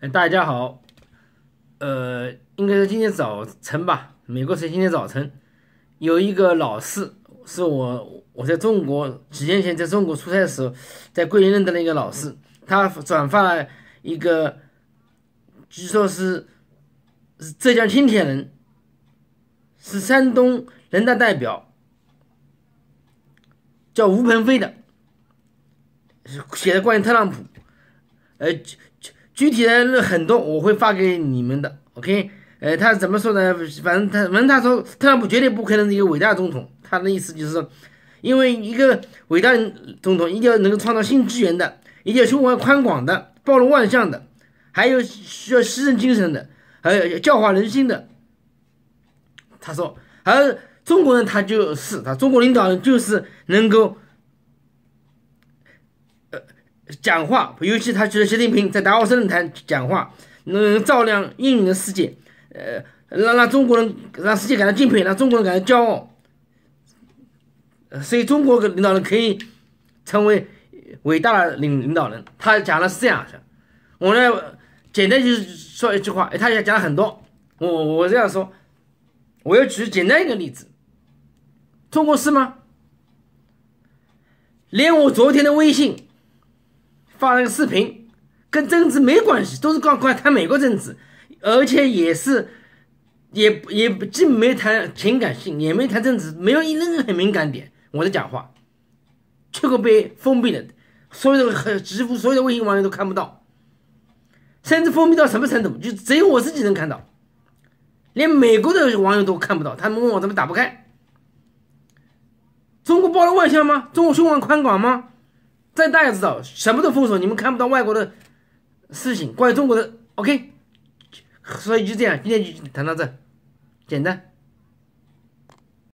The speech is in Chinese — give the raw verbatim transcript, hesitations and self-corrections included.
呃大家好，呃，应该是今天早晨吧，美国时间今天早晨，有一个老师是我我在中国几年前在中国出差的时候，在桂林认得的一个老师，他转发了一个，据说是是浙江青田人，是山东人大代表，叫吴鹏飞的，写的关于特朗普，呃。具体的很多我会发给你们的 ，OK？ 呃，他怎么说呢？反正他，反正他说特朗普绝对不可能是一个伟大的总统。他的意思就是说，因为一个伟大的总统一定要能够创造新资源的，一定要胸怀宽广的，包容万象的，还有需要牺牲精神的，还有教化人心的。他说，而中国人他就是他中国领导人就是能够。讲话，尤其他觉得习近平在达沃斯论坛讲话，能照亮英语的世界，呃，让让中国人让世界感到敬佩，让中国人感到骄傲。所以中国的领导人可以成为伟大的领领导人。他讲的是这样的，我呢简单就是说一句话，他也讲了很多。我我这样说，我要举简单一个例子，中国是吗？连我昨天的微信。发了个视频，跟政治没关系，都是光光谈美国政治，而且也是也也既没谈情感性，也没谈政治，没有任何敏感点。我的讲话，结果被封闭了，所有的几乎所有的微信网友都看不到，甚至封闭到什么程度，就只有我自己能看到，连美国的网友都看不到。他们问我怎么打不开？中国包罗万象吗？中国胸怀宽广吗？但大家知道，什么都封锁，你们看不到外国的事情，关于中国的 OK， 所以就这样，今天就谈到这，简单。